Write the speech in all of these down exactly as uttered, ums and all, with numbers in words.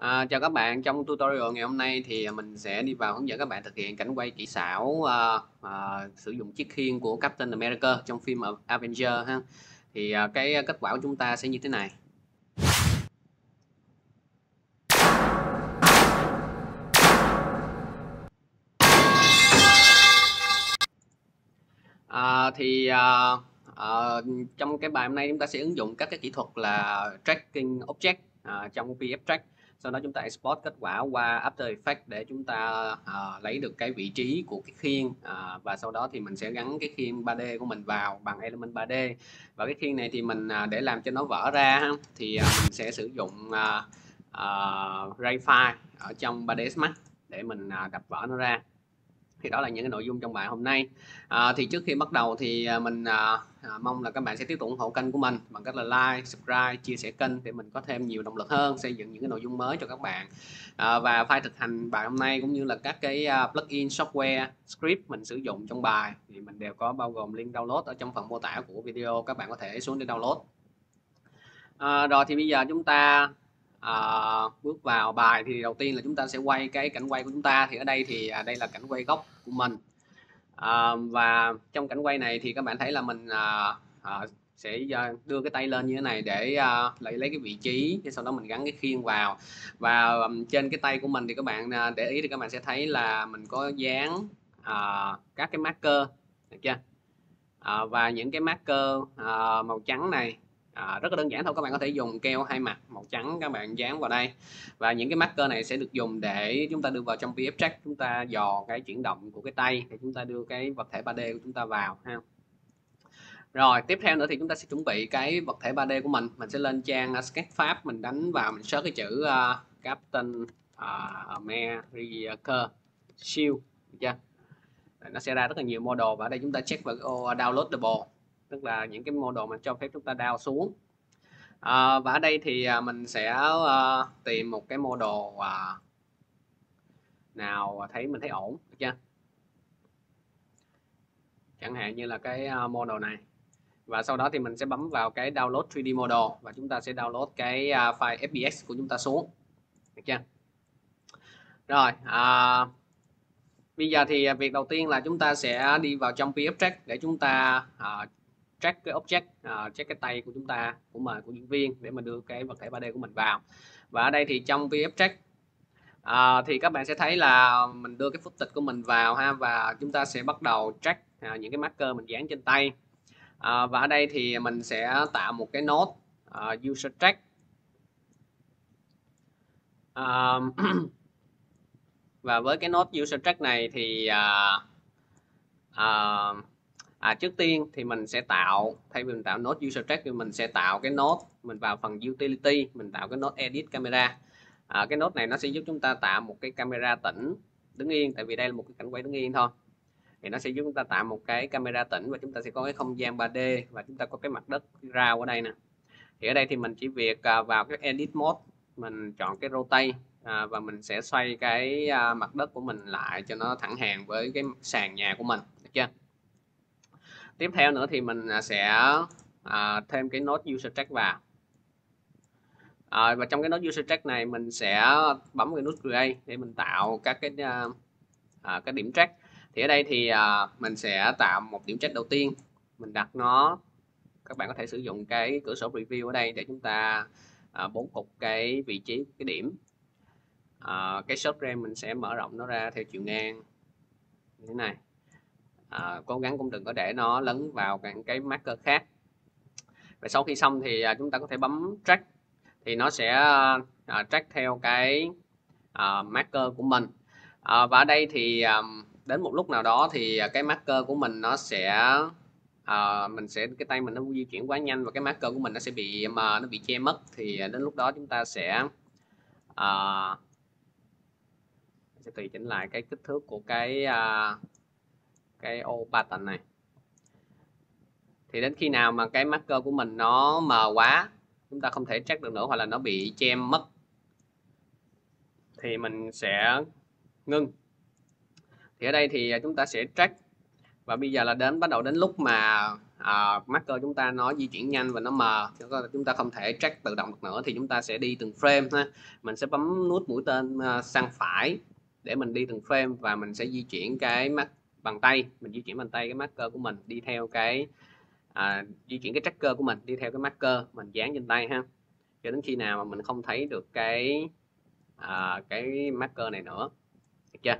À, chào các bạn, trong tutorial ngày hôm nay thì mình sẽ đi vào hướng dẫn các bạn thực hiện cảnh quay kỹ xảo à, à, sử dụng chiếc khiên của Captain America trong phim Avenger ha. Thì à, cái kết quả của chúng ta sẽ như thế này. À, thì à, à, trong cái bài hôm nay chúng ta sẽ ứng dụng các cái kỹ thuật là tracking object à, trong pê ép Track. Sau đó chúng ta export kết quả qua After Effects để chúng ta à, lấy được cái vị trí của cái khiên, à, và sau đó thì mình sẽ gắn cái khiên ba D của mình vào bằng element ba D. Và cái khiên này thì mình à, để làm cho nó vỡ ra ha, thì à, mình sẽ sử dụng à, à, ray file ở trong ba ds Max để mình à, đập vỡ nó ra. Thì đó là những cái nội dung trong bài hôm nay. À, thì trước khi bắt đầu thì mình à, à, mong là các bạn sẽ tiếp tục ủng hộ kênh của mình bằng cách là like, subscribe, chia sẻ kênh để mình có thêm nhiều động lực hơn xây dựng những cái nội dung mới cho các bạn. À, và file thực hành bài hôm nay cũng như là các cái plugin software script mình sử dụng trong bài thì mình đều có bao gồm link download ở trong phần mô tả của video, các bạn có thể xuống để download. À, rồi thì bây giờ chúng ta à, bước vào bài. Thì đầu tiên là chúng ta sẽ quay cái cảnh quay của chúng ta. Thì ở đây thì à, đây là cảnh quay gốc của mình. À, và trong cảnh quay này thì các bạn thấy là mình à, à, sẽ đưa cái tay lên như thế này để à, lấy lấy cái vị trí, sau đó mình gắn cái khiên vào. Và um, trên cái tay của mình thì các bạn à, để ý thì các bạn sẽ thấy là mình có dán à, các cái marker, được chưa? À, và những cái marker à, màu trắng này à, rất là đơn giản thôi, các bạn có thể dùng keo hai mặt màu trắng các bạn dán vào đây. Và những cái marker này sẽ được dùng để chúng ta đưa vào trong pê ép Track, chúng ta dò cái chuyển động của cái tay để chúng ta đưa cái vật thể ba D của chúng ta vào ha. Rồi tiếp theo nữa thì chúng ta sẽ chuẩn bị cái vật thể ba D của mình. Mình sẽ lên trang Sketchfab, mình đánh vào, mình search cái chữ uh, Captain uh, America Shield, được chưa? Nó sẽ ra rất là nhiều model, và ở đây chúng ta check vào ô downloadable, tức là những cái model mà cho phép chúng ta download xuống. À, và ở đây thì mình sẽ uh, tìm một cái model uh, nào thấy mình thấy ổn, được chưa? Chẳng hạn như là cái model này. Và sau đó thì mình sẽ bấm vào cái download ba D model và chúng ta sẽ download cái uh, file ép pê ích của chúng ta xuống, được chưa? Rồi à, bây giờ thì việc đầu tiên là chúng ta sẽ đi vào trong pê ép Track để chúng ta uh, track cái object, uh, check cái tay của chúng ta, của mình, của diễn viên, để mà đưa cái vật thể ba D của mình vào. Và ở đây thì trong pê ép Track uh, thì các bạn sẽ thấy là mình đưa cái footage của mình vào ha, và chúng ta sẽ bắt đầu track uh, những cái marker mình dán trên tay. Uh, và ở đây thì mình sẽ tạo một cái node uh, user track. Uh, và với cái node user track này thì uh, uh, À, trước tiên thì mình sẽ tạo, thay vì mình tạo node user track thì mình sẽ tạo cái node, mình vào phần utility, mình tạo cái node edit camera. À, cái node này nó sẽ giúp chúng ta tạo một cái camera tĩnh đứng yên, tại vì đây là một cái cảnh quay đứng yên thôi. Thì nó sẽ giúp chúng ta tạo một cái camera tĩnh, và chúng ta sẽ có cái không gian ba D, và chúng ta có cái mặt đất rao ở đây nè. Thì ở đây thì mình chỉ việc vào cái edit mode, mình chọn cái rotate, à, và mình sẽ xoay cái mặt đất của mình lại cho nó thẳng hàng với cái sàn nhà của mình, được chưa? Tiếp theo nữa thì mình sẽ à, thêm cái node user track vào. À, và trong cái node user track này mình sẽ bấm cái nút create để mình tạo các cái à, cái điểm track. Thì ở đây thì à, mình sẽ tạo một điểm track đầu tiên, mình đặt nó, các bạn có thể sử dụng cái cửa sổ preview ở đây để chúng ta à, bố cục cái vị trí cái điểm. À, cái shot frame mình sẽ mở rộng nó ra theo chiều ngang như thế này. À, cố gắng cũng đừng có để nó lấn vào cái marker khác. Và sau khi xong thì à, chúng ta có thể bấm track, thì nó sẽ à, track theo cái à, marker của mình. À, và ở đây thì à, đến một lúc nào đó thì cái marker của mình nó sẽ à, mình sẽ cái tay mình nó di chuyển quá nhanh và cái marker của mình nó sẽ bị mà nó bị che mất. Thì đến lúc đó chúng ta sẽ à, sẽ tùy chỉnh lại cái kích thước của cái à, cái ô pattern này. Thì đến khi nào mà cái marker của mình nó mờ quá, chúng ta không thể track được nữa, hoặc là nó bị che mất, thì mình sẽ ngưng. Thì ở đây thì chúng ta sẽ track, và bây giờ là đến bắt đầu đến lúc mà à, marker chúng ta nó di chuyển nhanh và nó mờ, chúng ta không thể track tự động được nữa, thì chúng ta sẽ đi từng frame ha. Mình sẽ bấm nút mũi tên uh, sang phải để mình đi từng frame, và mình sẽ di chuyển cái mắt bằng tay, mình di chuyển bằng tay cái marker của mình đi theo cái à, di chuyển cái tracker của mình đi theo cái marker mình dán trên tay ha, cho đến khi nào mà mình không thấy được cái à, cái marker này nữa, được chưa?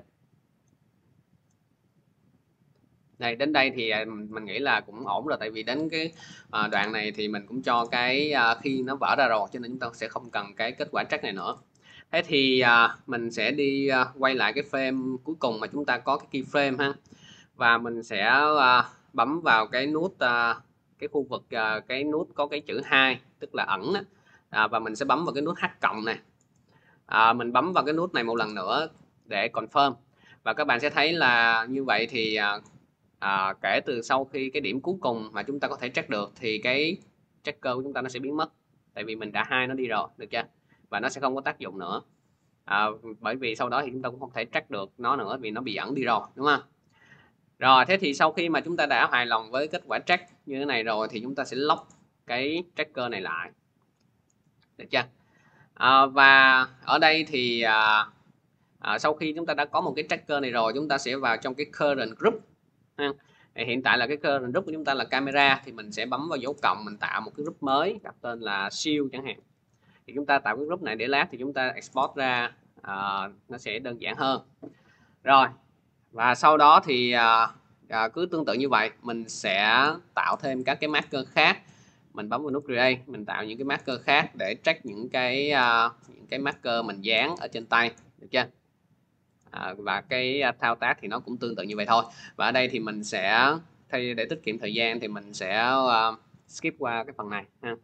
Đây, đến đây thì mình nghĩ là cũng ổn rồi, tại vì đến cái à, đoạn này thì mình cũng cho cái à, khi nó vỡ ra rồi, cho nên chúng ta sẽ không cần cái kết quả track này nữa. Thế thì à, mình sẽ đi à, quay lại cái frame cuối cùng mà chúng ta có cái keyframe ha, và mình sẽ à, bấm vào cái nút à, cái khu vực à, cái nút có cái chữ hai, tức là ẩn à, và mình sẽ bấm vào cái nút H cộng này. À, mình bấm vào cái nút này một lần nữa để confirm, và các bạn sẽ thấy là như vậy thì à, à, kể từ sau khi cái điểm cuối cùng mà chúng ta có thể track được thì cái tracker của chúng ta nó sẽ biến mất, tại vì mình đã hai nó đi rồi, được chưa? Và nó sẽ không có tác dụng nữa, à, bởi vì sau đó thì chúng ta cũng không thể track được nó nữa vì nó bị ẩn đi rồi, đúng không? Rồi, thế thì sau khi mà chúng ta đã hài lòng với kết quả track như thế này rồi thì chúng ta sẽ lock cái tracker này lại, được chưa? À, và ở đây thì à, à, sau khi chúng ta đã có một cái tracker này rồi, chúng ta sẽ vào trong cái current group ha. Hiện tại là cái current group của chúng ta là camera, thì mình sẽ bấm vào dấu cộng, mình tạo một cái group mới đặt tên là shield chẳng hạn. Thì chúng ta tạo cái group này để lát thì chúng ta export ra à, nó sẽ đơn giản hơn. Rồi, và sau đó thì à, à, cứ tương tự như vậy, mình sẽ tạo thêm các cái marker khác. Mình bấm vào nút create, mình tạo những cái marker khác để track những cái uh, những cái marker mình dán ở trên tay, được chưa? À, và cái thao tác thì nó cũng tương tự như vậy thôi. Và ở đây thì mình sẽ thay để tiết kiệm thời gian thì mình sẽ uh, skip qua cái phần này ha.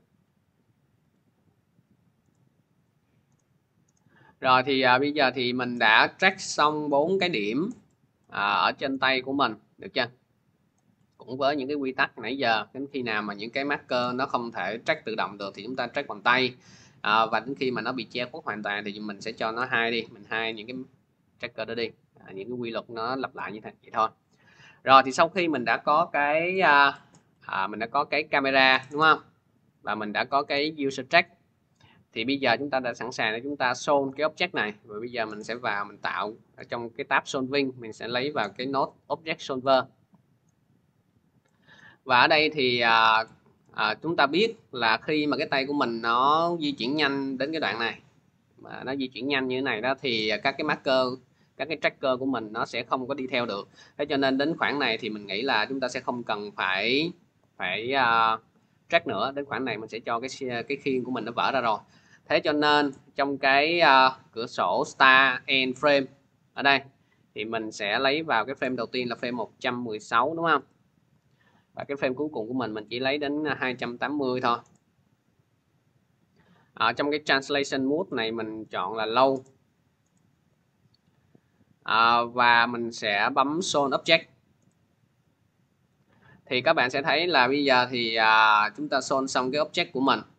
Rồi thì uh, bây giờ thì mình đã track xong bốn cái điểm uh, ở trên tay của mình, được chưa? Cũng với những cái quy tắc nãy giờ, đến khi nào mà những cái marker nó không thể track tự động được thì chúng ta track bằng tay, à, và đến khi mà nó bị che khuất hoàn toàn thì mình sẽ cho nó hai đi, mình hai những cái tracker đó đi, à, những cái quy luật nó lặp lại như thế vậy thôi. Rồi thì sau khi mình đã có cái à, à, mình đã có cái camera, đúng không, và mình đã có cái user track, thì bây giờ chúng ta đã sẵn sàng để chúng ta solve cái object này. Và bây giờ mình sẽ vào mình tạo ở trong cái tab solving, mình sẽ lấy vào cái node object solver. Và ở đây thì à, à, chúng ta biết là khi mà cái tay của mình nó di chuyển nhanh đến cái đoạn này, mà nó di chuyển nhanh như thế này đó, thì các cái marker, các cái tracker của mình nó sẽ không có đi theo được. Thế cho nên đến khoảng này thì mình nghĩ là chúng ta sẽ không cần phải phải uh, track nữa. Đến khoảng này mình sẽ cho cái cái khiên của mình nó vỡ ra rồi. Thế cho nên trong cái uh, cửa sổ start end frame ở đây thì mình sẽ lấy vào cái frame đầu tiên là frame một trăm mười sáu, đúng không? Và cái frame cuối cùng của mình mình chỉ lấy đến hai trăm tám mươi thôi. Ở trong cái translation mode này mình chọn là low, à, và mình sẽ bấm solve object. Thì các bạn sẽ thấy là bây giờ thì à, chúng ta solve xong cái object của mình,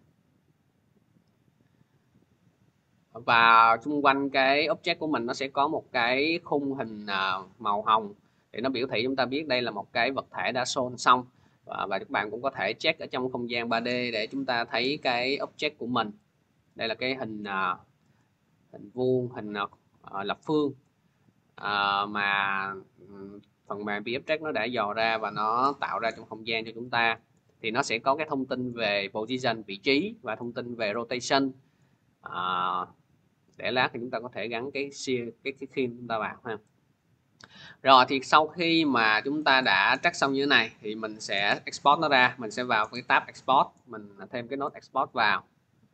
và xung quanh cái object của mình nó sẽ có một cái khung hình à, màu hồng để nó biểu thị chúng ta biết đây là một cái vật thể đã solve xong. Và, và các bạn cũng có thể check ở trong không gian ba D để chúng ta thấy cái object của mình. Đây là cái hình à, hình vuông, hình à, lập phương à, mà phần mềm pê ép Track nó đã dò ra và nó tạo ra trong không gian cho chúng ta. Thì nó sẽ có cái thông tin về position, vị trí, và thông tin về rotation. À, để lát thì chúng ta có thể gắn cái cái cái khiên chúng ta vào ha. Rồi thì sau khi mà chúng ta đã track xong như thế này thì mình sẽ export nó ra, mình sẽ vào cái tab export, mình thêm cái nốt export vào.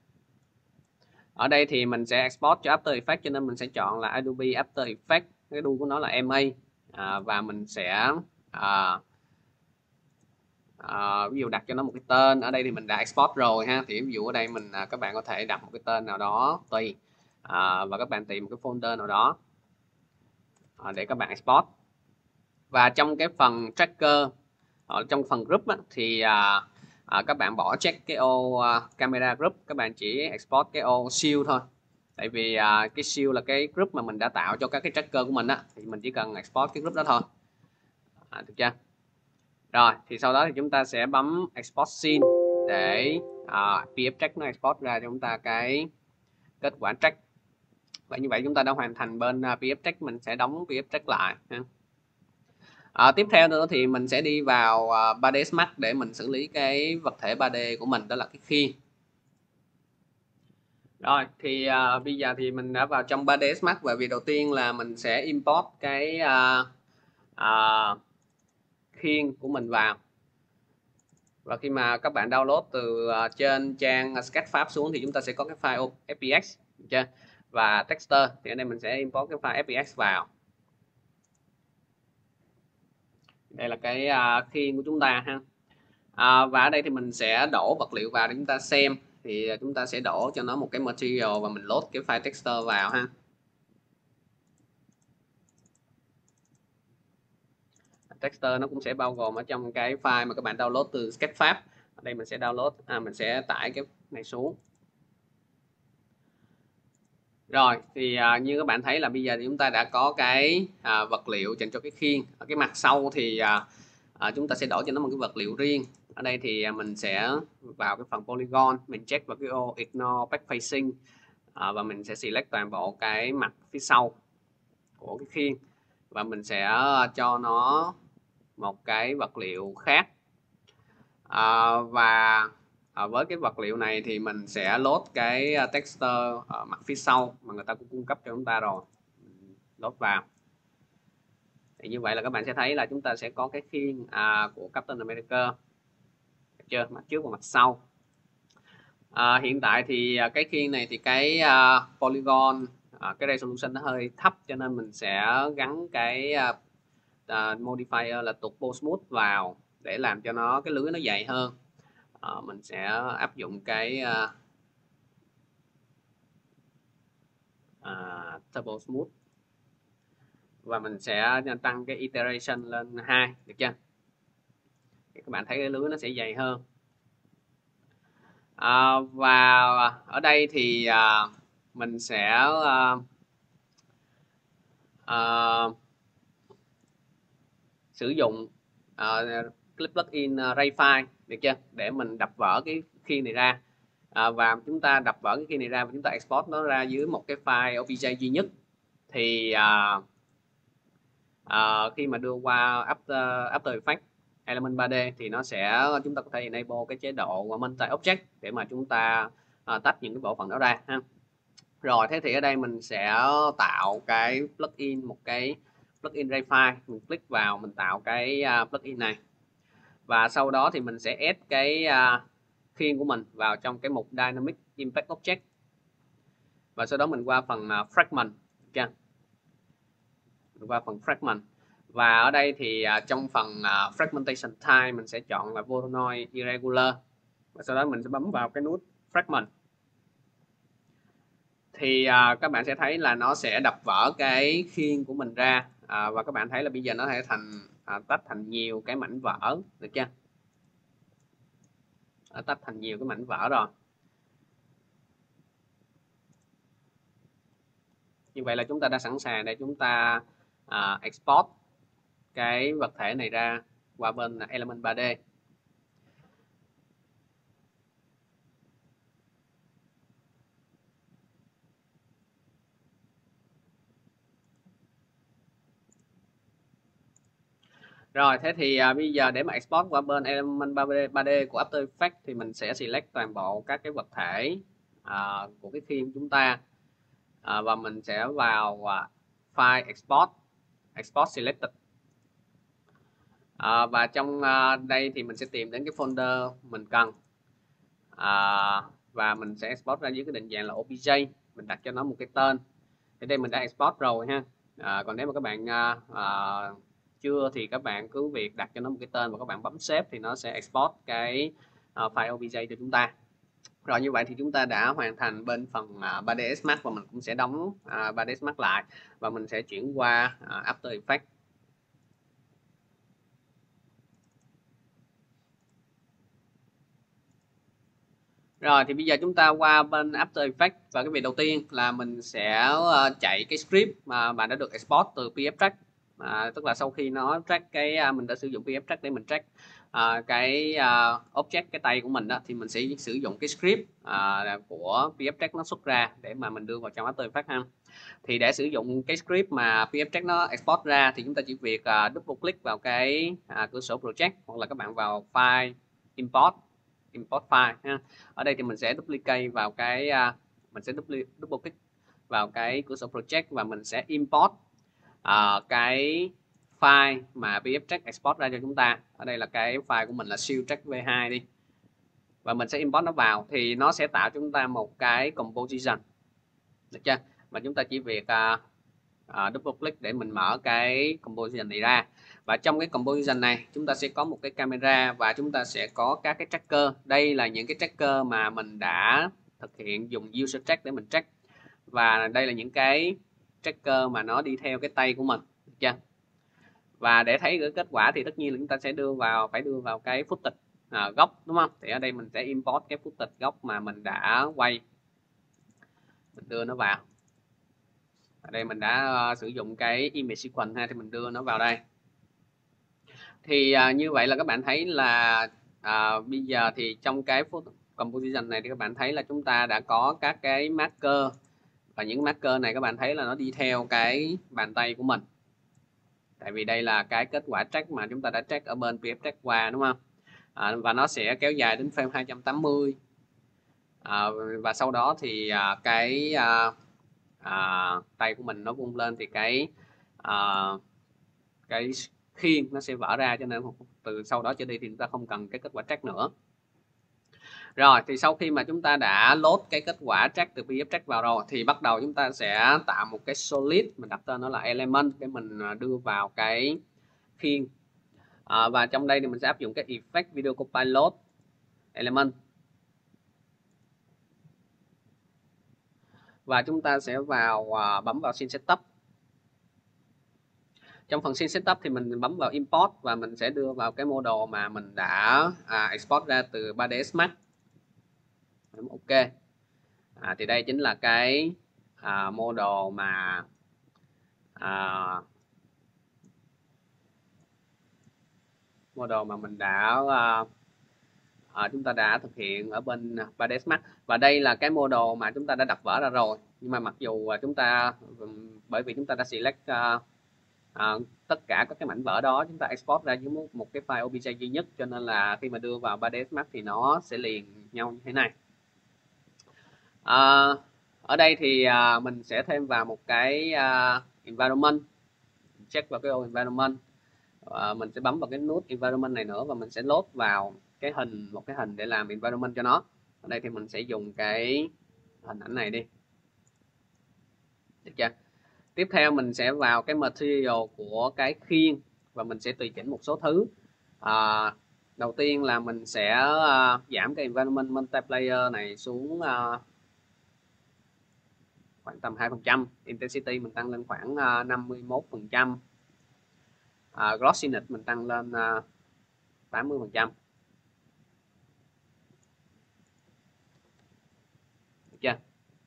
Ở đây thì mình sẽ export cho After Effects, cho nên mình sẽ chọn là Adobe After Effects, cái đuôi của nó là em a, à, và mình sẽ à, à, ví dụ đặt cho nó một cái tên. Ở đây thì mình đã export rồi ha, thì ví dụ ở đây mình các bạn có thể đặt một cái tên nào đó tùy, à, và các bạn tìm một cái folder nào đó à, để các bạn export. Và trong cái phần tracker, ở trong phần group á, thì à, à, các bạn bỏ check cái ô à, camera group, các bạn chỉ export cái ô shield thôi, tại vì à, cái shield là cái group mà mình đã tạo cho các cái tracker của mình á, thì mình chỉ cần export cái group đó thôi, à, được chưa? Rồi thì sau đó thì chúng ta sẽ bấm export scene để uh, pê ép track nó export ra cho chúng ta cái kết quả track. Và như vậy chúng ta đã hoàn thành bên uh, pê ép track. Mình sẽ đóng pê ép track lại ha. À, tiếp theo nữa thì mình sẽ đi vào uh, ba D Smart để mình xử lý cái vật thể ba D của mình, đó là cái khiên. Rồi thì uh, bây giờ thì mình đã vào trong ba D Smart, và việc đầu tiên là mình sẽ import cái uh, uh, khiên của mình vào. Và khi mà các bạn download từ uh, trên trang Sketchfab xuống thì chúng ta sẽ có cái file ép pê ích chưa? Và texture thì ở đây mình sẽ import cái file ép pê ích vào. Đây là cái uh, khiên của chúng ta ha. À, và ở đây thì mình sẽ đổ vật liệu vào để chúng ta xem. Thì chúng ta sẽ đổ cho nó một cái material và mình load cái file texture vào ha. Texture nó cũng sẽ bao gồm ở trong cái file mà các bạn download từ Sketchfab. Ở đây mình sẽ download, à, mình sẽ tải cái này xuống. Rồi thì à, như các bạn thấy là bây giờ thì chúng ta đã có cái à, vật liệu dành cho cái khiên. Ở cái mặt sau thì à, à, chúng ta sẽ đổi cho nó một cái vật liệu riêng. Ở đây thì à, mình sẽ vào cái phần polygon, mình check vào cái ô ignore backfacing à, và mình sẽ select toàn bộ cái mặt phía sau của cái khiên, và mình sẽ cho nó một cái vật liệu khác. À, và à, với cái vật liệu này thì mình sẽ load cái texture ở mặt phía sau mà người ta cũng cung cấp cho chúng ta rồi, load vào. Thì như vậy là các bạn sẽ thấy là chúng ta sẽ có cái khiên à, của Captain America, được chưa? Mặt trước và mặt sau. À, hiện tại thì cái khiên này thì cái uh, polygon, uh, cái resolution nó hơi thấp, cho nên mình sẽ gắn cái uh, uh, modifier là turbo smooth vào để làm cho nó cái lưới nó dày hơn. Uh, mình sẽ áp dụng cái uh, uh, turbo smooth, và mình sẽ tăng cái iteration lên hai, được chưa? Thì các bạn thấy cái lưới nó sẽ dày hơn. À, và ở đây thì à, mình sẽ à, à, sử dụng à, clip plugin uh, Rayfile, được chưa, để mình đập vỡ cái khiên này ra. À, và chúng ta đập vỡ cái khiên này ra và chúng ta export nó ra dưới một cái file o bê j duy nhất. Thì à, à, khi mà đưa qua After, After Effects Element ba D thì nó sẽ, chúng ta có thể enable cái chế độ multi object để mà chúng ta à, tách những cái bộ phận đó ra ha. Rồi thế thì ở đây mình sẽ tạo cái plugin, một cái plugin Rayfile, mình click vào, mình tạo cái uh, plugin này, và sau đó thì mình sẽ add cái uh, khiên của mình vào trong cái mục Dynamic Impact Object, và sau đó mình qua phần uh, Fragment, chưa? Mình qua phần Fragment, và ở đây thì uh, trong phần uh, Fragmentation Type mình sẽ chọn là Voronoi Irregular, và sau đó mình sẽ bấm vào cái nút Fragment. Thì à, các bạn sẽ thấy là nó sẽ đập vỡ cái khiên của mình ra, à, và các bạn thấy là bây giờ nó sẽ thành à, tách thành nhiều cái mảnh vỡ, được chưa? Nó tách thành nhiều cái mảnh vỡ rồi. Như vậy là chúng ta đã sẵn sàng để chúng ta à, export cái vật thể này ra qua bên Element ba D. Rồi thế thì à, bây giờ để mà export qua bên Element ba D của After Effects thì mình sẽ select toàn bộ các cái vật thể à, của cái khiên của chúng ta, à, và mình sẽ vào à, file export, export selected, à, và trong à, đây thì mình sẽ tìm đến cái folder mình cần, à, và mình sẽ export ra dưới cái định dạng là o bê j, mình đặt cho nó một cái tên. Thì đây mình đã export rồi ha. À, còn nếu mà các bạn à, à, chưa thì các bạn cứ việc đặt cho nó một cái tên và các bạn bấm save thì nó sẽ export cái uh, file o bê j cho chúng ta. Rồi như vậy thì chúng ta đã hoàn thành bên phần uh, ba D Smart, và mình cũng sẽ đóng uh, ba D Smart lại và mình sẽ chuyển qua uh, After Effects. Rồi thì bây giờ chúng ta qua bên After Effects, và cái việc đầu tiên là mình sẽ uh, chạy cái script mà bạn đã được export từ pê ép Track. à, tức là sau khi nó track cái à, mình đã sử dụng pê ép track để mình track à, cái à, object cái tay của mình đó, thì mình sẽ sử dụng cái script à, của pê ép track nó xuất ra để mà mình đưa vào trong After Effects ha. Thì để sử dụng cái script mà pê ép track nó export ra thì chúng ta chỉ việc uh, double click vào cái uh, cửa sổ project, hoặc là các bạn vào file import import file ha. Ở đây thì mình sẽ duplicate vào cái uh, mình sẽ double, double click vào cái cửa sổ project và mình sẽ import uh, cái file mà pê ép track export ra cho chúng ta. Ở đây là cái file của mình là siêu track v hai đi, và mình sẽ import nó vào thì nó sẽ tạo cho chúng ta một cái composition, được chưa? Và chúng ta chỉ việc uh, uh, double click để mình mở cái composition này ra. Và trong cái composition này chúng ta sẽ có một cái camera và chúng ta sẽ có các cái tracker. Đây là những cái tracker mà mình đã thực hiện dùng user track để mình track, và đây là những cái tracker mà nó đi theo cái tay của mình, được chưa? Và để thấy cái kết quả thì tất nhiên là chúng ta sẽ đưa vào phải đưa vào cái footage à, gốc, đúng không? Thì ở đây mình sẽ import cái footage gốc mà mình đã quay, mình đưa nó vào. Ở đây mình đã uh, sử dụng cái image sequence ha, thì mình đưa nó vào đây. Thì uh, như vậy là các bạn thấy là uh, bây giờ thì trong cái composition này thì các bạn thấy là chúng ta đã có các cái marker, và những marker này các bạn thấy là nó đi theo cái bàn tay của mình. Tại vì đây là cái kết quả track mà chúng ta đã track ở bên pê ép track qua, đúng không? À, và nó sẽ kéo dài đến frame hai trăm tám mươi. À, và sau đó thì à, cái à, à, tay của mình nó vung lên thì cái à, cái khiên nó sẽ vỡ ra, cho nên từ sau đó trở đi thì chúng ta không cần cái kết quả track nữa. Rồi thì sau khi mà chúng ta đã load cái kết quả track từ pê ép track vào rồi thì bắt đầu chúng ta sẽ tạo một cái solid, mình đặt tên nó là element để mình đưa vào cái khiên. À, và trong đây thì mình sẽ áp dụng cái effect video copilot element, và chúng ta sẽ vào uh, bấm vào scene setup. Trong phần scene setup thì mình bấm vào import và mình sẽ đưa vào cái model mà mình đã à, export ra từ ba D Smart. Bấm OK. À, thì đây chính là cái à, model mà à, model mà mình đã à, à, chúng ta đã thực hiện ở bên ba D Smart, và đây là cái model mà chúng ta đã đập vỡ ra rồi. Nhưng mà mặc dù chúng ta bởi vì chúng ta đã select uh, uh, tất cả các cái mảnh vỡ đó, chúng ta export ra với một, một cái file ô bê gi duy nhất, cho nên là khi mà đưa vào ba D Smart thì nó sẽ liền nhau như thế này. Uh, ở đây thì uh, mình sẽ thêm vào một cái uh, environment, check vào cái ô environment. Uh, mình sẽ bấm vào cái nút environment này nữa và mình sẽ load vào cái hình một cái hình để làm environment cho nó. Ở đây thì mình sẽ dùng cái hình ảnh này đi, được chưa? Tiếp theo mình sẽ vào cái material của cái khiên và mình sẽ tùy chỉnh một số thứ. À, đầu tiên là mình sẽ uh, giảm cái environment multiplayer này xuống uh, khoảng tầm hai phần trăm, intensity mình tăng lên khoảng uh, năm mươi mốt phần trăm, uh, glossiness mình tăng lên uh, tám mươi phần trăm, được chưa?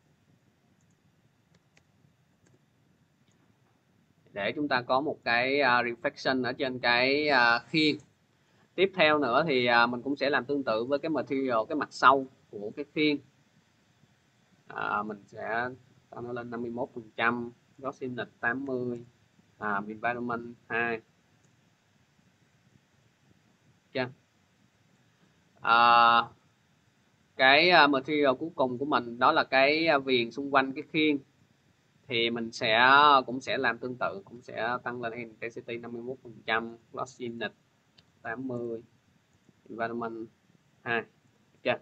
Để chúng ta có một cái uh, reflection ở trên cái uh, khiên. Tiếp theo nữa thì uh, mình cũng sẽ làm tương tự với cái material, cái mặt sau của cái khiên. Uh, mình sẽ tăng nó lên năm mươi mốt phần trăm, glossiness tám mươi, uh, environment hai. Chưa? Uh, cái uh, material cuối cùng của mình đó là cái uh, viền xung quanh cái khiên, thì mình sẽ cũng sẽ làm tương tự, cũng sẽ tăng lên intensity năm mươi mốt phần trăm, glossiness tám mươi, environment hai. Chưa?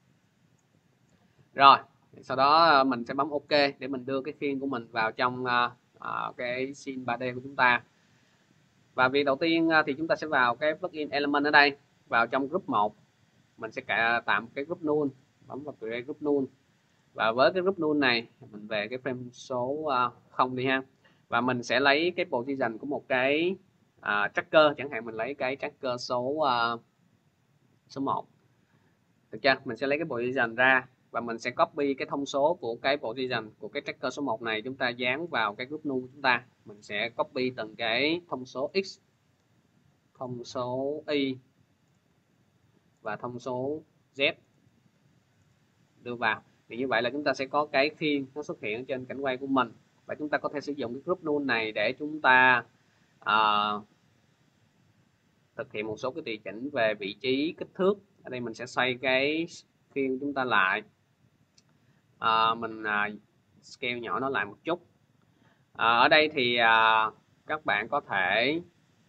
Rồi sau đó mình sẽ bấm OK để mình đưa cái khiên của mình vào trong uh, uh, cái scene ba D của chúng ta. Và việc đầu tiên uh, thì chúng ta sẽ vào cái plugin element ở đây, vào trong group một mình sẽ tạo một cái group null, bấm vào create group null, và với cái group null này mình về cái frame số uh, không đi ha, và mình sẽ lấy cái position của một cái uh, tracker, chẳng hạn mình lấy cái tracker số uh, số một, được chưa? Mình sẽ lấy cái position ra và mình sẽ copy cái thông số của cái position của cái tracker số một này, chúng ta dán vào cái group null của chúng ta. Mình sẽ copy từng cái thông số x, thông số y và thông số z đưa vào. Thì như vậy là chúng ta sẽ có cái khiên nó xuất hiện trên cảnh quay của mình, và chúng ta có thể sử dụng cái group null này để chúng ta uh, thực hiện một số cái tùy chỉnh về vị trí, kích thước. Ở đây mình sẽ xoay cái khiên chúng ta lại, uh, mình uh, scale nhỏ nó lại một chút. uh, ở đây thì uh, các bạn có thể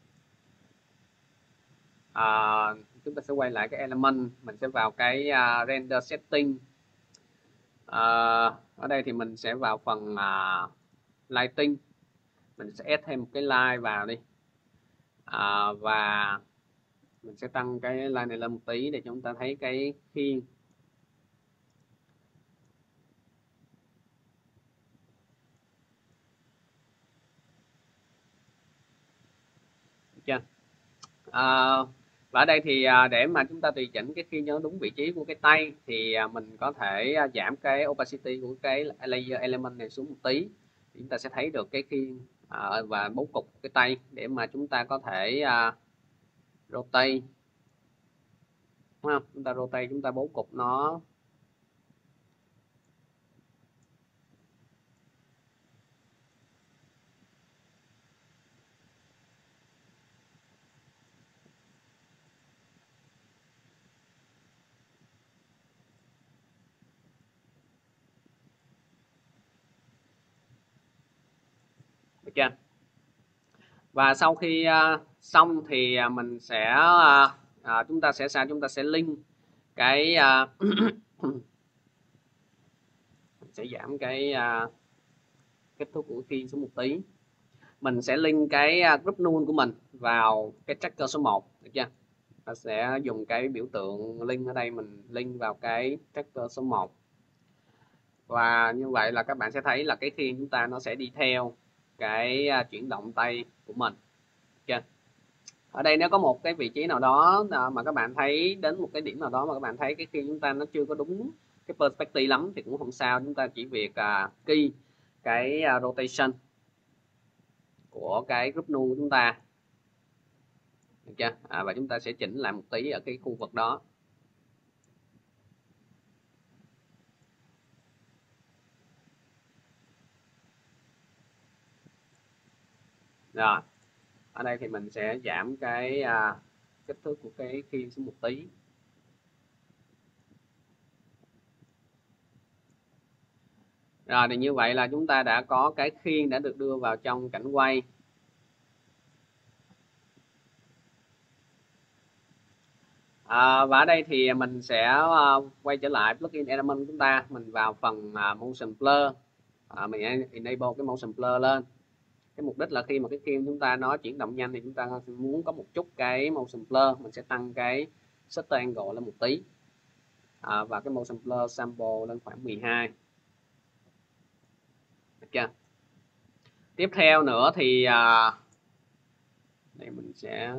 uh, chúng ta sẽ quay lại cái element, mình sẽ vào cái uh, render setting. uh, ở đây thì mình sẽ vào phần uh, lighting, mình sẽ add thêm một cái light vào đi, uh, và mình sẽ tăng cái line này lên một tí để chúng ta thấy cái khiên. Được chưa? À, và ở đây thì để mà chúng ta tùy chỉnh cái khiên cho đúng vị trí của cái tay thì mình có thể giảm cái opacity của cái layer element này xuống một tí, chúng ta sẽ thấy được cái khiên à, và bố cục cái tay để mà chúng ta có thể à, rotate, đúng không? Chúng ta rotate, chúng ta bố cục nó được chưa? Và sau khi uh, xong thì uh, mình sẽ uh, uh, chúng ta sẽ sao chúng ta sẽ link cái uh, mình sẽ giảm cái uh, kích thước của khiên xuống một tí, mình sẽ link cái uh, group null của mình vào cái tracker số một, được chưa? Ta sẽ dùng cái biểu tượng link ở đây, mình link vào cái tracker số một, và như vậy là các bạn sẽ thấy là cái khiên chúng ta nó sẽ đi theo cái uh, chuyển động tay của mình, được chưa? Ở đây nếu có một cái vị trí nào đó mà các bạn thấy đến một cái điểm nào đó mà các bạn thấy cái khiên chúng ta nó chưa có đúng cái perspective lắm thì cũng không sao, chúng ta chỉ việc uh, key cái uh, rotation của cái group null của chúng ta, được chưa? À, và chúng ta sẽ chỉnh lại một tí ở cái khu vực đó. Rồi, ở đây thì mình sẽ giảm cái uh, kích thước của cái khiên xuống một tí. Rồi thì như vậy là chúng ta đã có cái khiên đã được đưa vào trong cảnh quay. À, và ở đây thì mình sẽ uh, quay trở lại plugin element của chúng ta, mình vào phần uh, motion blur, à, mình enable cái motion blur lên. Cái mục đích là khi mà cái khiên chúng ta nó chuyển động nhanh thì chúng ta muốn có một chút cái motion blur, mình sẽ tăng cái shutter angle lên một tí, à, và cái motion blur sample lên khoảng mười hai, được chưa? Tiếp theo nữa thì uh, đây mình sẽ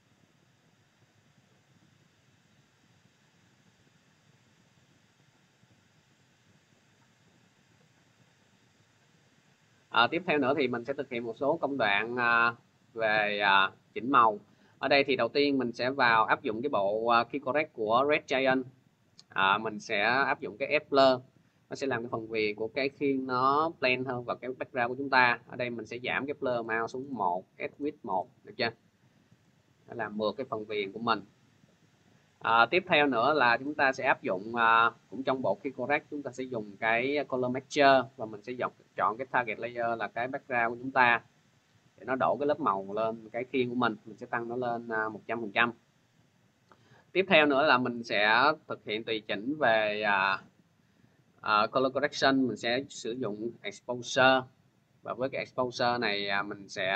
À, tiếp theo nữa thì mình sẽ thực hiện một số công đoạn à, về à, chỉnh màu. Ở đây thì đầu tiên mình sẽ vào áp dụng cái bộ à, Key Correct của Red Giant. À, mình sẽ áp dụng cái F Blur, nó sẽ làm cái phần viền của cái khiên nó plain hơn vào cái background của chúng ta. Ở đây mình sẽ giảm cái blur amount xuống một, add width một, được chưa? Để làm mượt cái phần viền của mình. À, tiếp theo nữa là chúng ta sẽ áp dụng à, cũng trong bộ Key Correct chúng ta sẽ dùng cái color mixture, và mình sẽ dọc, chọn cái target layer là cái background của chúng ta để nó đổ cái lớp màu lên cái khiên của mình, mình sẽ tăng nó lên à, một trăm phần trăm. Tiếp theo nữa là mình sẽ thực hiện tùy chỉnh về à, à, color correction, mình sẽ sử dụng exposure, và với cái exposure này à, mình sẽ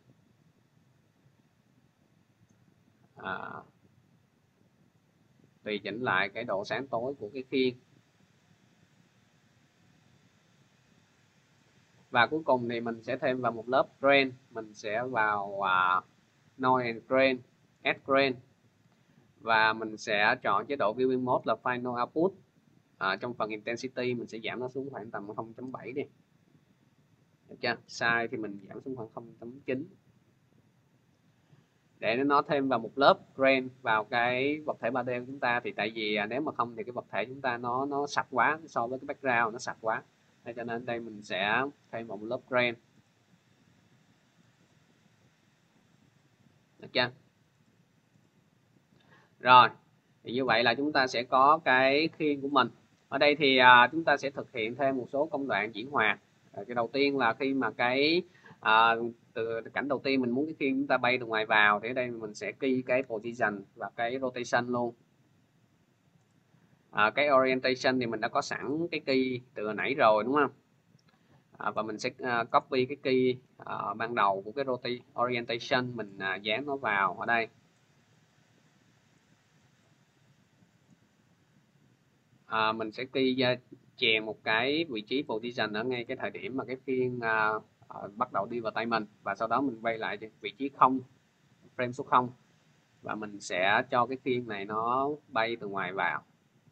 à, tùy chỉnh lại cái độ sáng tối của cái khiên. Và cuối cùng thì mình sẽ thêm vào một lớp grain, mình sẽ vào uh, noise and grain, add grain, và mình sẽ chọn chế độ viewing mode là final output. À, trong phần intensity mình sẽ giảm nó xuống khoảng tầm không chấm bảy đi, được chưa? Size thì mình giảm xuống khoảng không chấm chín để nó thêm vào một lớp grain vào cái vật thể ba D của chúng ta. Thì tại vì à, nếu mà không thì cái vật thể chúng ta nó nó sạch quá so với cái background, nó sạch quá, nên cho nên đây mình sẽ thêm một lớp grain, được chưa? Rồi thì như vậy là chúng ta sẽ có cái khiên của mình. Ở đây thì à, chúng ta sẽ thực hiện thêm một số công đoạn diễn hoạt. À, cái đầu tiên là khi mà cái à, từ cảnh đầu tiên mình muốn cái khiên chúng ta bay từ ngoài vào, thì ở đây mình sẽ key cái position và cái rotation luôn. À, cái orientation thì mình đã có sẵn cái key từ hồi nãy rồi đúng không? À, và mình sẽ uh, copy cái key uh, ban đầu của cái roti orientation, mình uh, dán nó vào ở đây. À, mình sẽ key uh, chèn một cái vị trí position ở ngay cái thời điểm mà cái phiên uh, uh, bắt đầu đi vào tay mình, và sau đó mình quay lại vị trí không, frame số không, và mình sẽ cho cái phiên này nó bay từ ngoài vào.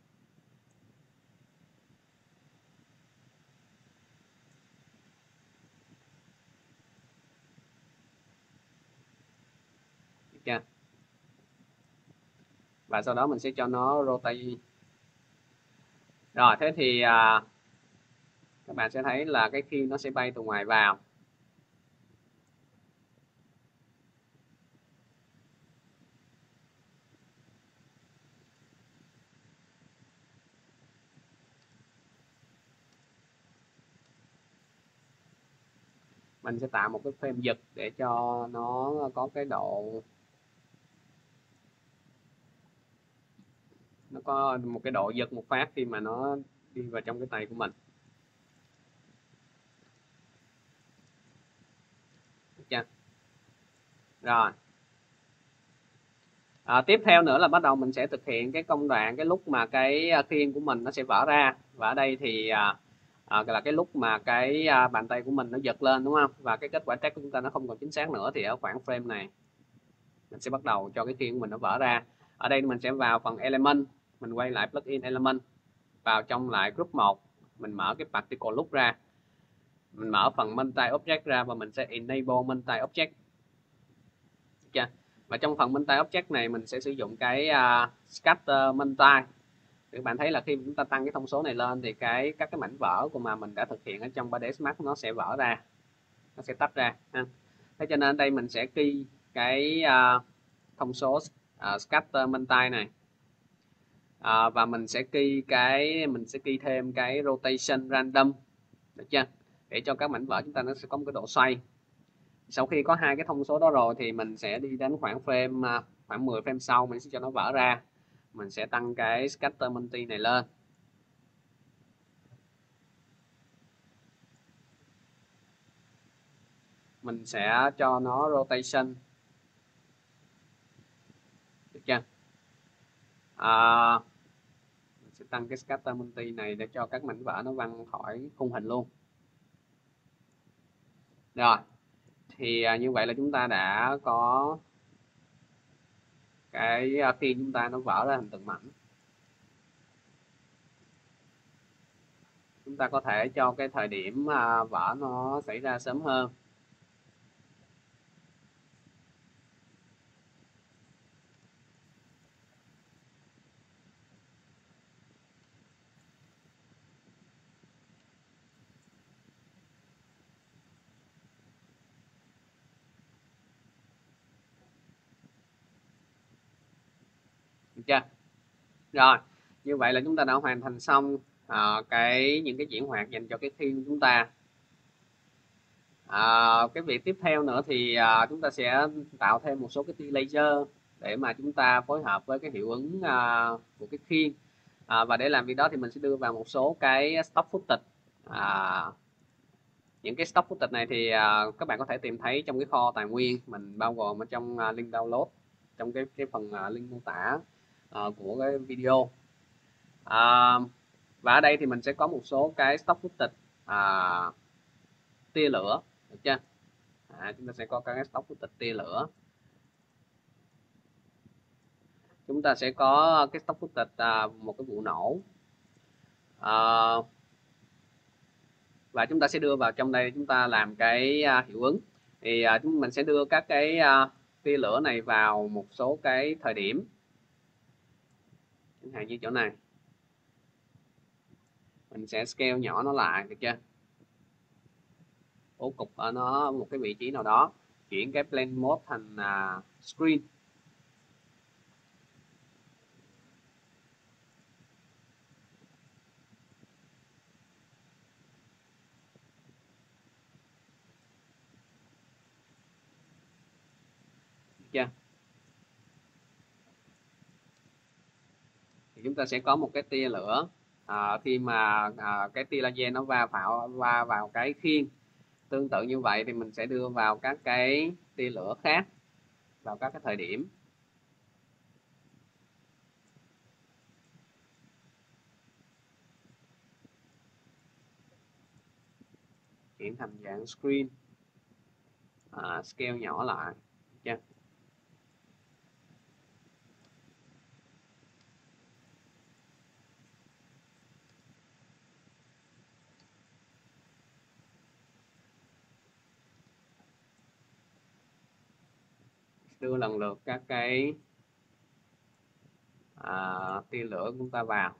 Được chưa? Và sau đó mình sẽ cho nó rotate. Rồi thế thì uh, các bạn sẽ thấy là cái khiên nó sẽ bay từ ngoài vào. Mình sẽ tạo một cái frame giật để cho nó có cái độ, nó có một cái độ giật một phát khi mà nó đi vào trong cái tay của mình. Được chưa? Rồi à, tiếp theo nữa là bắt đầu mình sẽ thực hiện cái công đoạn cái lúc mà cái khiên của mình nó sẽ vỡ ra. Và ở đây thì à, à, là cái lúc mà cái à, bàn tay của mình nó giật lên đúng không, và cái kết quả track của chúng ta nó không còn chính xác nữa, thì ở khoảng frame này mình sẽ bắt đầu cho cái khiên của mình nó vỡ ra. Ở đây mình sẽ vào phần element, mình quay lại plugin element, vào trong lại group một, mình mở cái particle look ra, mình mở phần multi object ra và mình sẽ enable multi object. Được chưa? Và trong phần multi object này mình sẽ sử dụng cái uh, scatter multi. Thì các bạn thấy là khi chúng ta tăng cái thông số này lên thì cái các cái mảnh vỡ của mà mình đã thực hiện ở trong ba D Smart nó sẽ vỡ ra, nó sẽ tách ra ha. Thế cho nên đây mình sẽ key cái uh, thông số uh, scatter multi này. À, và mình sẽ key cái mình sẽ key thêm cái rotation random, được chưa? Để cho các mảnh vỡ chúng ta nó sẽ có một cái độ xoay. Sau khi có hai cái thông số đó rồi thì mình sẽ đi đến khoảng frame khoảng mười frame sau, mình sẽ cho nó vỡ ra, mình sẽ tăng cái scatter multi này lên. Mình sẽ cho nó rotation, được chưa? À, mình sẽ tăng cái scatter multi này để cho các mảnh vỡ nó văng khỏi khung hình luôn. Rồi thì à, như vậy là chúng ta đã có cái khi chúng ta nó vỡ ra thành từng mảnh. Chúng ta có thể cho cái thời điểm à, vỡ nó xảy ra sớm hơn. Được chưa? Rồi như vậy là chúng ta đã hoàn thành xong à, cái những cái diễn hoạt dành cho cái khiên của chúng ta. À, cái việc tiếp theo nữa thì à, chúng ta sẽ tạo thêm một số cái tia laser để mà chúng ta phối hợp với cái hiệu ứng à, của cái khiên. À, và để làm việc đó thì mình sẽ đưa vào một số cái stock footage. À, những cái stock footage này thì à, các bạn có thể tìm thấy trong cái kho tài nguyên mình bao gồm ở trong à, link download, trong cái cái phần à, link mô tả à, của cái video. À, và ở đây thì mình sẽ có một số cái stock footage à, tia lửa, được chưa? À, chúng ta sẽ có cái stock footage tia lửa. Chúng ta sẽ có cái stock footage à, một cái vụ nổ. uh, và chúng ta sẽ đưa vào trong đây, chúng ta làm cái uh, hiệu ứng. Thì uh, chúng mình sẽ đưa các cái uh, tia lửa này vào một số cái thời điểm, chẳng hạn như chỗ này mình sẽ scale nhỏ nó lại, được chưa? Bố cục ở nó một cái vị trí nào đó, chuyển cái plane mode thành uh, screen. Được chưa? Thì chúng ta sẽ có một cái tia lửa à, khi mà à, cái tia laser nó va vào va vào cái khiên. Tương tự như vậy thì mình sẽ đưa vào các cái tia lửa khác vào các cái thời điểm. Chuyển thành dạng screen, à, scale nhỏ lại, chưa? Đưa lần lượt các cái à, tia lửa của chúng ta vào.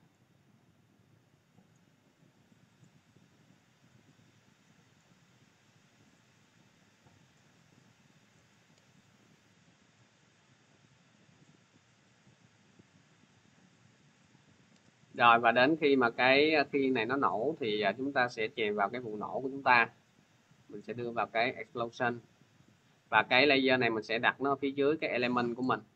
Rồi, và đến khi mà cái khiên này nó nổ thì chúng ta sẽ chèn vào cái vụ nổ của chúng ta. Mình sẽ đưa vào cái explosion. Và cái laser này mình sẽ đặt nó phía dưới cái element của mình.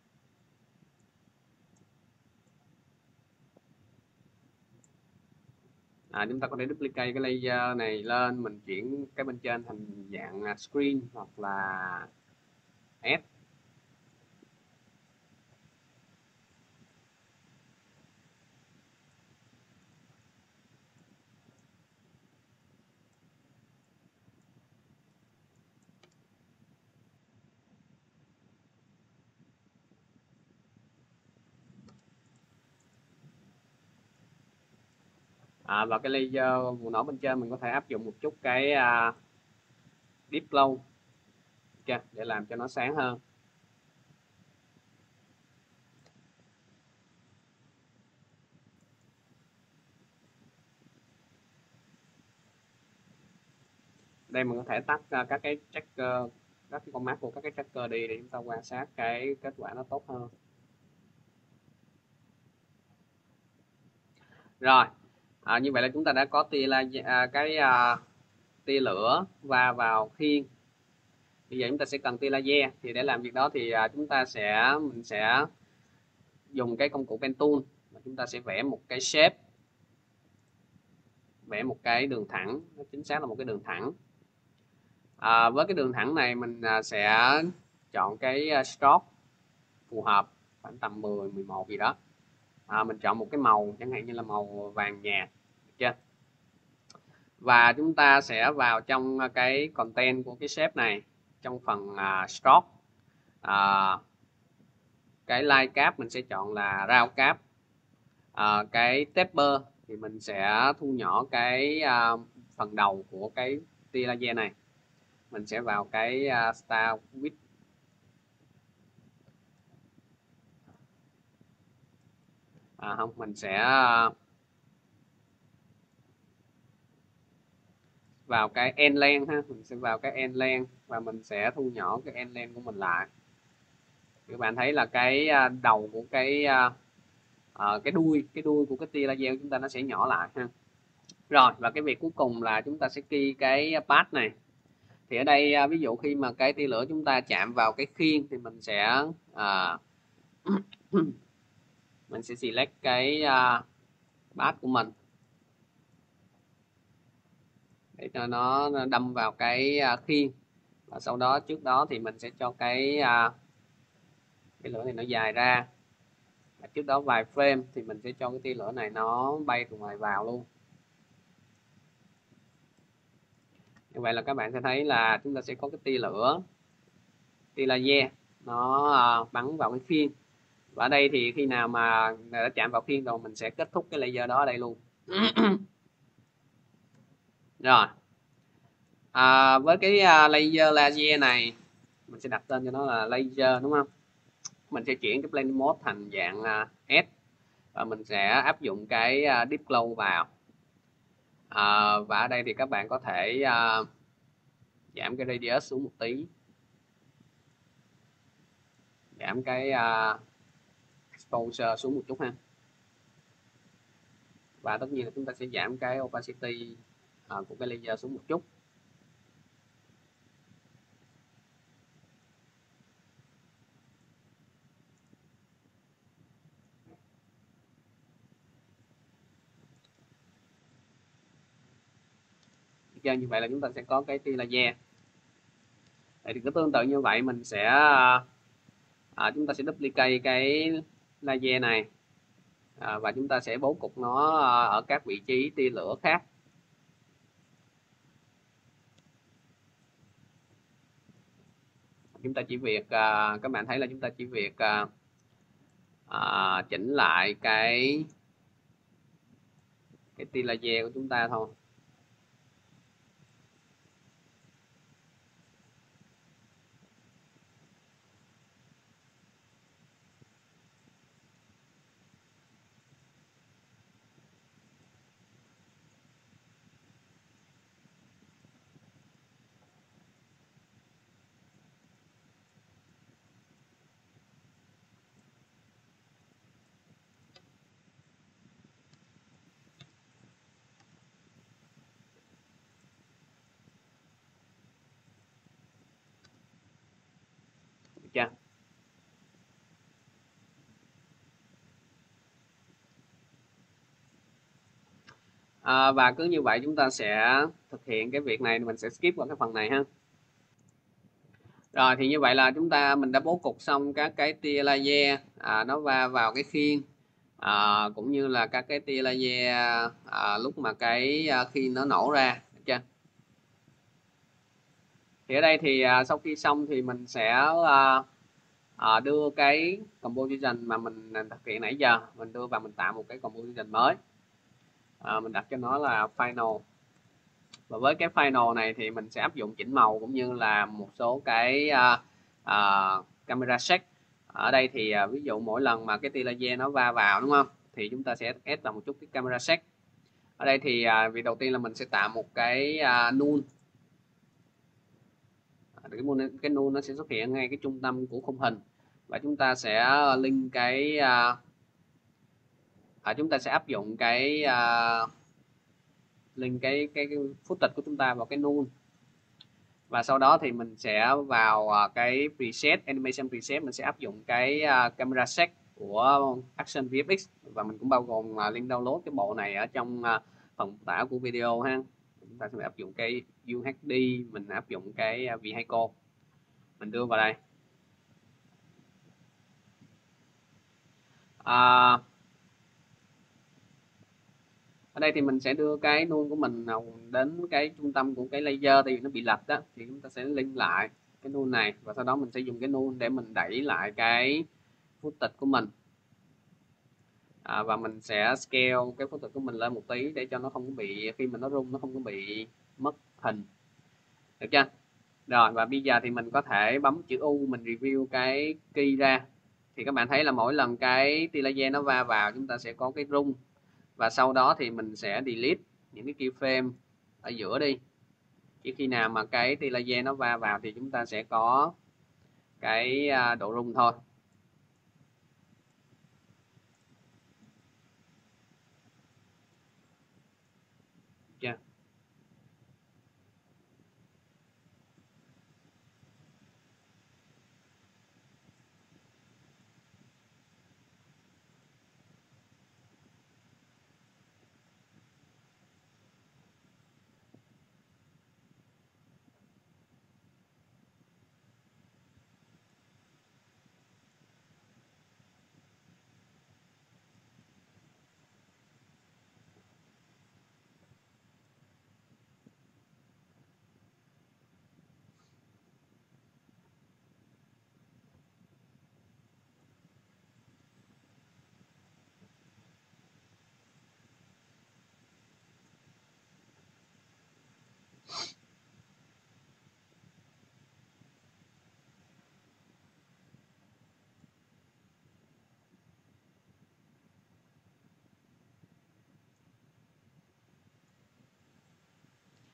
À, chúng ta có thể duplicate cái layer này lên, mình chuyển cái bên trên thành dạng screen hoặc là S. À, và cái layer vụ nổ bên trên mình có thể áp dụng một chút cái uh, deep glow okay, để làm cho nó sáng hơn. Đây mình có thể tắt uh, các cái tracker, các cái con mắt của các cái tracker đi để chúng ta quan sát cái kết quả nó tốt hơn. Rồi, à, như vậy là chúng ta đã có tia la à, cái à, tia lửa va vào khiên. Bây giờ chúng ta sẽ cần tia laser. Thì để làm việc đó thì à, chúng ta sẽ mình sẽ dùng cái công cụ pen tool và chúng ta sẽ vẽ một cái shape, vẽ một cái đường thẳng, nó chính xác là một cái đường thẳng. À, với cái đường thẳng này mình à, sẽ chọn cái uh, stroke phù hợp, khoảng tầm mười, mười một gì đó. À, mình chọn một cái màu chẳng hạn như là màu vàng nhạt, được chưa? Và chúng ta sẽ vào trong cái content của cái shape này, trong phần uh, stroke, uh, cái line cap mình sẽ chọn là round cap, uh, cái taper thì mình sẽ thu nhỏ cái uh, phần đầu của cái tia laser này. Mình sẽ vào cái uh, style width, à, không mình sẽ uh, vào cái end length ha, mình sẽ vào cái end length và mình sẽ thu nhỏ cái end length của mình lại. Các bạn thấy là cái đầu của cái uh, cái đuôi cái đuôi của cái tia laser của chúng ta nó sẽ nhỏ lại ha. Rồi, và cái việc cuối cùng là chúng ta sẽ key cái path này. Thì ở đây ví dụ khi mà cái tia lửa chúng ta chạm vào cái khiên thì mình sẽ uh, mình sẽ select cái uh, path của mình để cho nó đâm vào cái khiên. Và sau đó trước đó thì mình sẽ cho cái uh, cái lửa này nó dài ra. Và trước đó vài frame thì mình sẽ cho cái tia lửa này nó bay từ ngoài vào luôn. Như vậy là các bạn sẽ thấy là chúng ta sẽ có cái tia lửa, tia laser nó uh, bắn vào cái khiên. Và ở đây thì khi nào mà đã chạm vào khiên rồi mình sẽ kết thúc cái laser đó ở đây luôn. Rồi, à, với cái uh, layer laser này mình sẽ đặt tên cho nó là laser, đúng không? Mình sẽ chuyển cái blending mode thành dạng uh, S, và mình sẽ áp dụng cái uh, deep glow vào. À, và ở đây thì các bạn có thể uh, giảm cái radius xuống một tí, giảm cái uh, exposure xuống một chút ha, và tất nhiên là chúng ta sẽ giảm cái opacity uh, của cái laser xuống một chút. Chơi như vậy là chúng ta sẽ có cái tia laser. Vậy thì cứ tương tự như vậy mình sẽ à, chúng ta sẽ duplicate cái laser này, à, và chúng ta sẽ bố cục nó ở các vị trí tia lửa khác. Chúng ta chỉ việc à, các bạn thấy là chúng ta chỉ việc à, à, chỉnh lại cái cái tia laser của chúng ta thôi. Được chưa? À, và cứ như vậy chúng ta sẽ thực hiện cái việc này, mình sẽ skip qua cái phần này ha. Rồi thì như vậy là chúng ta mình đã bố cục xong các cái tia laser à, nó va vào cái khiên, à, cũng như là các cái tia laser à, lúc mà cái à, khiên nó nổ ra, được chưa? Thì ở đây thì à, sau khi xong thì mình sẽ à, à, đưa cái composition mà mình thực hiện nãy giờ, mình đưa vào, mình tạo một cái composition mới, à, mình đặt cho nó là final. Và với cái final này thì mình sẽ áp dụng chỉnh màu cũng như là một số cái uh, uh, camera shake. Ở đây thì uh, ví dụ mỗi lần mà cái tia laser nó va vào, đúng không, thì chúng ta sẽ add vào một chút cái camera shake. Ở đây thì uh, việc đầu tiên là mình sẽ tạo một cái uh, null. Cái null, cái null nó sẽ xuất hiện ngay cái trung tâm của khung hình, và chúng ta sẽ link cái uh, à, chúng ta sẽ áp dụng cái uh, link cái cái, cái footage của chúng ta vào cái null. Và sau đó thì mình sẽ vào cái preset, animation preset, mình sẽ áp dụng cái camera shake của Action vê ép ích, và mình cũng bao gồm link download cái bộ này ở trong phần mô tả của video ha. Chúng ta sẽ áp dụng cái u hát đê, mình áp dụng cái vehicle, mình đưa vào đây. À, ở đây thì mình sẽ đưa cái null của mình đến cái trung tâm của cái laser, thì nó bị lệch đó, thì chúng ta sẽ link lại cái null này, và sau đó mình sẽ dùng cái null để mình đẩy lại cái footage của mình, à, và mình sẽ scale cái footage của mình lên một tí để cho nó không có bị, khi mình nó rung nó không có bị mất hình, được chưa? Rồi, và bây giờ thì mình có thể bấm chữ U, mình review cái key ra, thì các bạn thấy là mỗi lần cái tia laser nó va vào chúng ta sẽ có cái rung, và sau đó thì mình sẽ delete những cái keyframe ở giữa đi, chỉ khi nào mà cái tia laser nó va vào thì chúng ta sẽ có cái độ rung thôi. Chưa?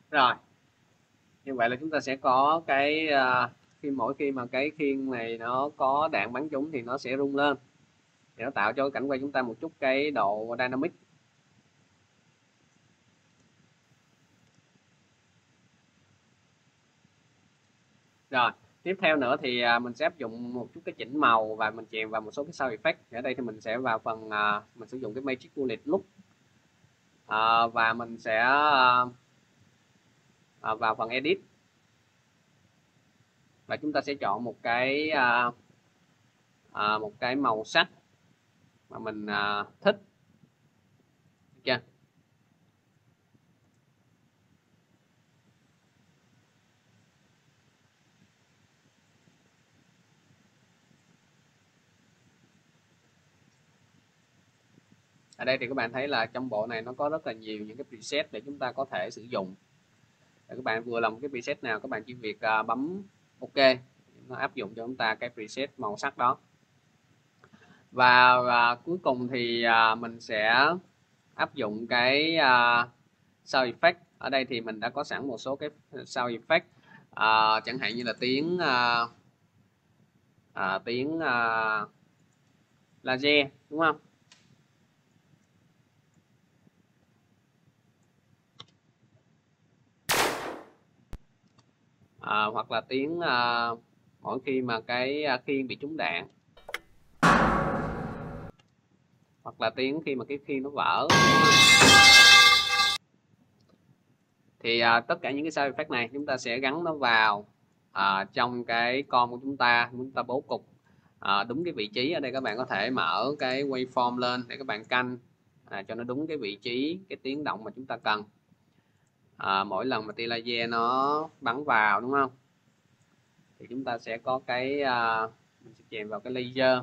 Rồi, như vậy là chúng ta sẽ có cái uh, khi mỗi khi mà cái khiên này nó có đạn bắn trúng thì nó sẽ rung lên, thì nó tạo cho cái cảnh quay chúng ta một chút cái độ dynamic. Rồi, tiếp theo nữa thì à, mình sẽ áp dụng một chút cái chỉnh màu và mình chèn vào một số cái sound effect. Ở đây thì mình sẽ vào phần à, mình sử dụng cái Magic Bullet Look à, và mình sẽ à, à, vào phần edit và chúng ta sẽ chọn một cái à, à, một cái màu sắc mà mình à, thích. Được chưa? Ở đây thì các bạn thấy là trong bộ này nó có rất là nhiều những cái preset để chúng ta có thể sử dụng. Để các bạn vừa lòng cái preset nào các bạn chỉ việc uh, bấm OK, nó áp dụng cho chúng ta cái preset màu sắc đó. Và uh, cuối cùng thì uh, mình sẽ áp dụng cái uh, sound effect. Ở đây thì mình đã có sẵn một số cái sound effect, uh, chẳng hạn như là tiếng uh, uh, tiếng uh, laser, đúng không? À, hoặc là tiếng à, mỗi khi mà cái khiên bị trúng đạn, hoặc là tiếng khi mà cái khiên nó vỡ. Thì à, tất cả những cái sound effect này chúng ta sẽ gắn nó vào à, trong cái con của chúng ta. Chúng ta bố cục à, đúng cái vị trí. Ở đây các bạn có thể mở cái waveform lên để các bạn canh à, cho nó đúng cái vị trí, cái tiếng động mà chúng ta cần. À, mỗi lần mà tia laser nó bắn vào, đúng không, thì chúng ta sẽ có cái à, mình sẽ chèn vào cái laser.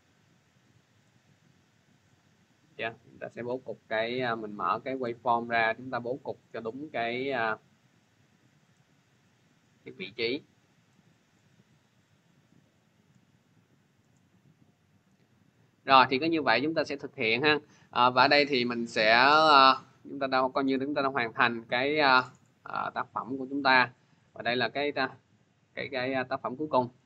Yeah, chúng ta sẽ bố cục cái à, mình mở cái waveform ra, chúng ta bố cục cho đúng cái à, cái vị trí. Rồi thì có như vậy chúng ta sẽ thực hiện ha. À, và ở đây thì mình sẽ à, chúng ta đâu coi như chúng ta đã hoàn thành cái à, à, tác phẩm của chúng ta. Và đây là cái cái cái tác phẩm cuối cùng.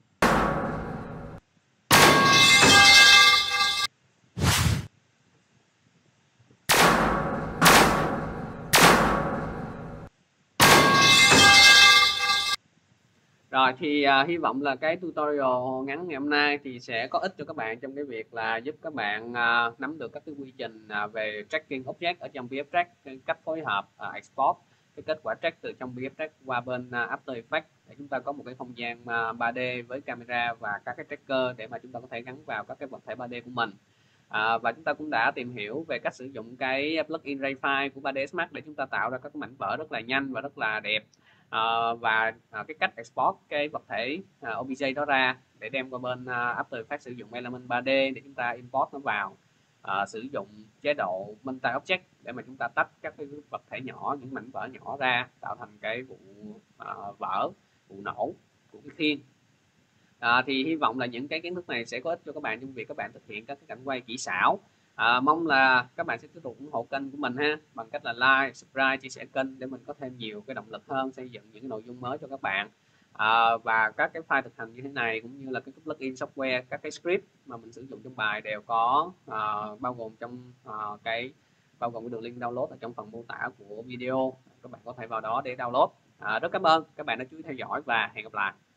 Rồi thì uh, hy vọng là cái tutorial ngắn ngày hôm nay thì sẽ có ích cho các bạn trong cái việc là giúp các bạn uh, nắm được các cái quy trình uh, về tracking object ở trong pê ép Track, cách phối hợp uh, export cái kết quả track từ trong pê ép Track qua bên uh, After Effects để chúng ta có một cái không gian uh, ba D với camera và các cái tracker để mà chúng ta có thể gắn vào các cái vật thể ba D của mình. À, và chúng ta cũng đã tìm hiểu về cách sử dụng cái plugin Rayfile của ba D ét Max để chúng ta tạo ra các mảnh vỡ rất là nhanh và rất là đẹp. Uh, và uh, cái cách export cái vật thể uh, o bê gi đó ra để đem qua bên uh, After Effects sử dụng element ba D để chúng ta import nó vào, uh, sử dụng chế độ multi object để mà chúng ta tách các cái vật thể nhỏ, những mảnh vỡ nhỏ ra tạo thành cái vụ uh, vỡ, vụ nổ của cái khiên. À, thì hy vọng là những cái kiến thức này sẽ có ích cho các bạn trong việc các bạn thực hiện các cái cảnh quay kỹ xảo. À, mong là các bạn sẽ tiếp tục ủng hộ kênh của mình ha, bằng cách là like, subscribe, chia sẻ kênh để mình có thêm nhiều cái động lực hơn xây dựng những cái nội dung mới cho các bạn. À, và các cái file thực hành như thế này cũng như là cái plugin software, các cái script mà mình sử dụng trong bài đều có uh, bao gồm trong uh, cái bao gồm cái đường link download ở trong phần mô tả của video. Các bạn có thể vào đó để download. À, rất cảm ơn các bạn đã chú ý theo dõi và hẹn gặp lại.